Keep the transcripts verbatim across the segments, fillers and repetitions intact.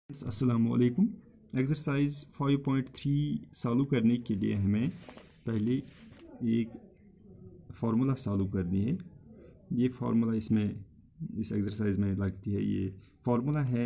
अस्सलामुअलैकुम। Exercise five point three solve करने के लिए हमें पहले एक फार्मूला सॉल्व करनी है। ये फार्मूला इसमें इस एक्सरसाइज में लगती है। ये फार्मूला है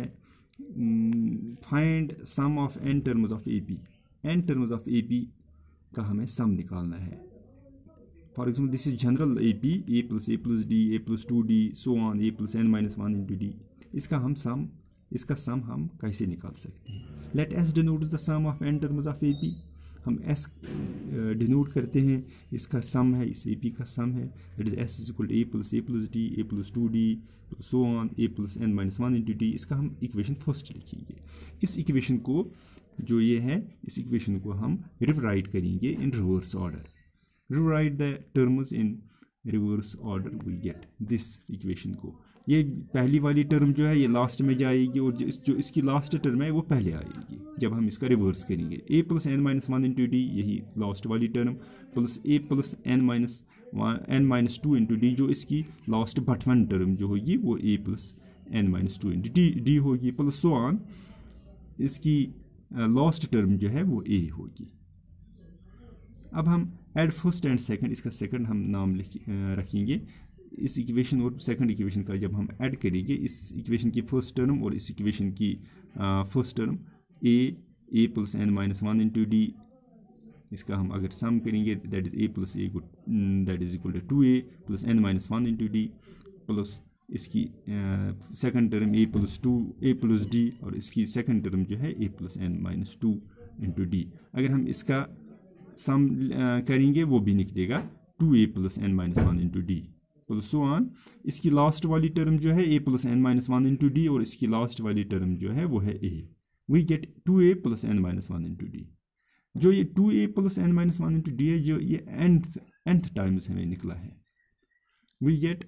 find sum of n terms of A P. N terms of A P का हमें सम निकालना है। For example this is general A P, a plus a plus d, a plus two d, so on, a plus n minus one into d. इसका हम सम इसका सम हम कैसे निकाल सकते हैं। Let S denote the sum of n terms of A P. हम S denote करते हैं, इसका सम है, इस ए पी का सम है। That is S is equal to a plus a plus d, a plus two d, so on, a plus n minus one into d. इसका हम इक्वेशन फर्स्ट लिखेंगे। इस इक्वेशन को जो ये है, इस इक्वेशन को हम रिवराइट करेंगे in reverse order. Rewrite the terms in reverse order, we get this equation को। ये पहली वाली टर्म जो है ये लास्ट में जाएगी और जो, इस, जो इसकी लास्ट टर्म है वो पहले आएगी जब हम इसका रिवर्स करेंगे। A plus n minus one into d, यही लास्ट वाली term, plus a plus n minus n minus two into d, जो इसकी लास्ट बटवन टर्म जो होगी वो a plus n minus two into d d होगी, plus so on इसकी last term जो है वो ए होगी। अब हम एड फर्स्ट एंड सेकंड, इसका सेकंड हम नाम लिख रखेंगे। इस इक्वेशन और सेकंड इक्वेशन का जब हम ऐड करेंगे, इस इक्वेशन की फर्स्ट टर्म और इस इक्वेशन की first term a a plus n minus one into d, इसका हम अगर सम करेंगे that is a plus a that is equal to two a plus n minus one into d, plus इसकी second term a plus two a plus d और इसकी second term जो है a plus n minus two into d. अगर हम इसका sum करेंगे वो भी निकलेगा two a plus n minus one into d, plus so on. इसकी लास्ट वाली टर्म जो है a plus n minus one into d और इसकी लास्ट वाली टर्म जो है वो है a. We get two a plus n minus one into d. जो ये two a plus n minus one into d है, जो ये nth nth टाइम्स हमें निकला है। We get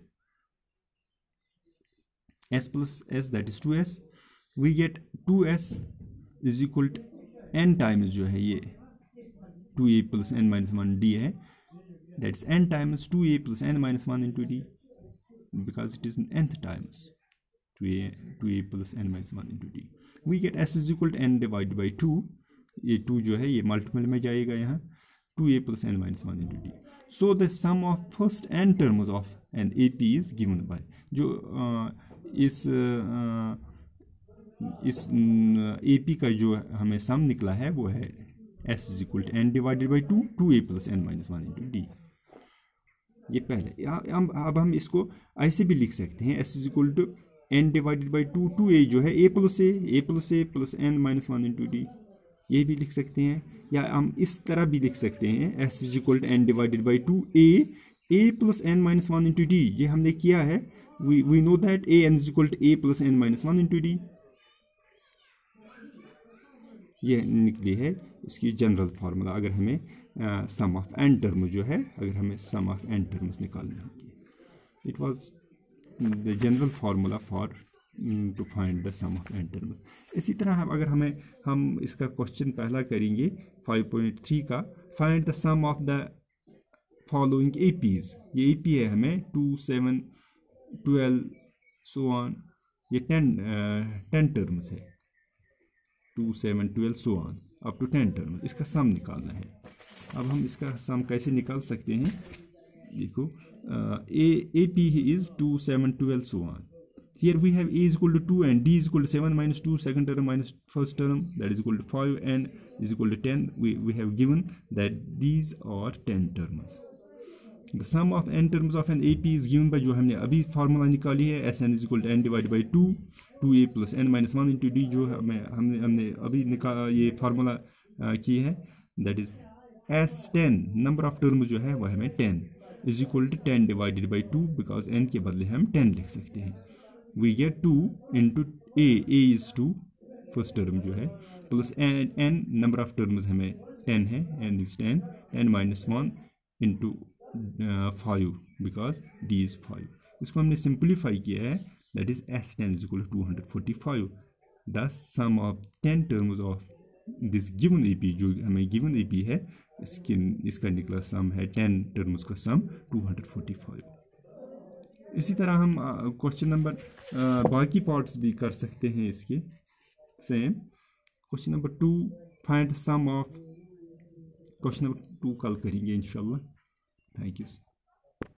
S plus S that is two S. We get two S is equal to n times जो है ये two a plus n minus one d है, that's n times two a plus n minus one into d, because it is nth times two a two a plus n minus one into d. We get s is equal to n divided by two. ये two जो है ये multiple में जाएगा यहाँ, two a plus n minus one into d. So the sum of first n terms of an A P is given by, जो uh, इस uh, इस A P का जो हमें सम निकला है वो है s is equal to n divided by two, two a plus n minus one into d. ये पहले। हम अब हम इसको ऐसे भी लिख सकते हैं, s is equal to n divided by two, two a जो है a plus a a plus a plus n minus one into d, ये भी लिख सकते हैं। या हम इस तरह भी लिख सकते हैं, s is equal to n divided by two a a plus n minus one into d. ये हमने किया है, we we know that a n is equal to a plus n minus one into d. ये निकली है इसकी general formula. अगर हमें सम ऑफ एन टर्म जो है, अगर हमें सम ऑफ एन टर्म्स निकालने होंगे, it was the general formula for to find the sum of n terms. इसी तरह हम अगर हमें हम इसका क्वेश्चन पहला करेंगे फाइव पॉइंट थ्री का, find the sum of the following A Ps. ये ए पी है हमें two seven twelve so on, ये टेन टेन टर्म्स है, two seven twelve so on up to ten terms. इसका sum निकालना है। अब हम इसका सम कैसे निकाल सकते हैं, देखो a A P is two seven twelve so on. Here we have a is equal to two and d is equal to seven minus two, second term minus first term, that is equal to five and is equal to ten. we we have given that these are ten terms. The sum of n terms of an A P is given by, जो हमने अभी formula निकाली है, S n is equal to n divided by two, two a plus n minus one into d, जो हमें हमने हमने अभी निकाला ये फार्मूला की है, that is S ten, number of terms जो है वह हमें ten is equal to ten divided by two, because n के बदले हम टेन लिख सकते हैं। We get two into a, a is two, first term जो है, plus n, n number of terms हमें टेन है, n is ten, n minus one into five, because d is five. इसको हमने सिंप्लीफाई किया है, that is s ten is equal to two hundred forty five. Thus sum of ten terms of this given A P, जो हमें given A P है, इसकी इसका निकला सम है टेन टर्म्स का sum two hundred forty five. इसी तरह हम क्वेश्चन नंबर बाकी पार्ट्स भी कर सकते हैं इसके। same. Question number two, find the sum of. Question number two कल करेंगे इंशाल्लाह. Thank you.